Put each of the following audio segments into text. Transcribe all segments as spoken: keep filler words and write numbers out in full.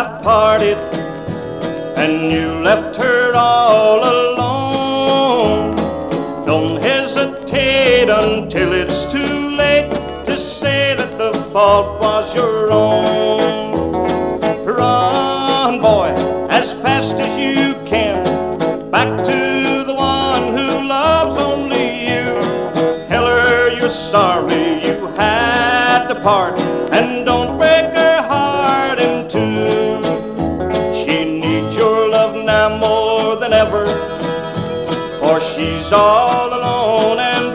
have parted and you left her all alone. Don't hesitate until it's too late to say that the fault was your own. Run, boy, as fast as you can, back to the one who loves only you. Tell her you're sorry you had to part, and don't break her heart in two. She needs your love now more than ever, for she's all alone and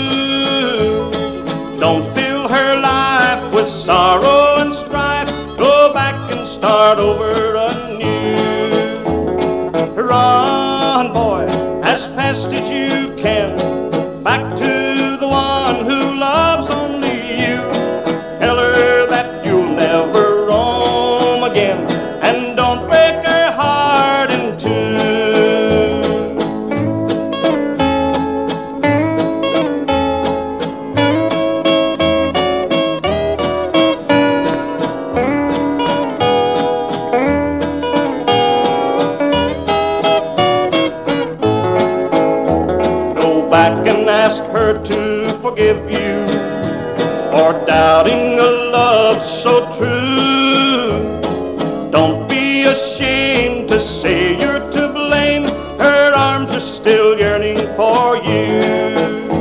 blue. Don't fill her life with sorrow and strife. Go back and start over anew. Run, boy, as fast as you can, back to the one who loves only you. Tell her that you'll never roam again, and don't break her heart in two. Go back and ask her to forgive you for doubting a love so true. Don't be ashamed to say you're to blame. Her arms are still yearning for you.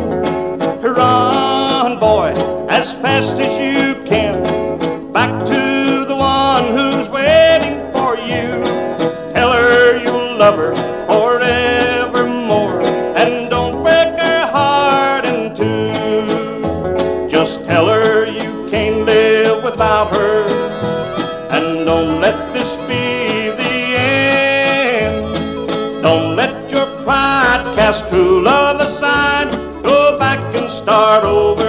Run, boy, as fast as you can, back to the one who's waiting for you. Tell her you'll love her forevermore, and don't break her heart in two. Just tell her you can't live without her, and don't let this be the end. Don't let your pride cast true love aside. Go back and start over.